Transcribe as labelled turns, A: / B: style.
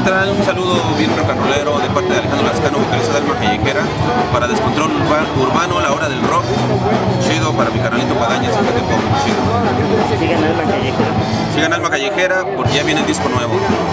A: carnal, un saludo bien rock and rollero de parte de Alejandro Lascano, vocalista de Alma Callejera, para Descontrol Urbano, La Hora del Rock, chido para mi carnalito Guadaña, chido.
B: Sigan Alma Callejera.
A: Sigan Alma Callejera porque ya viene el disco nuevo.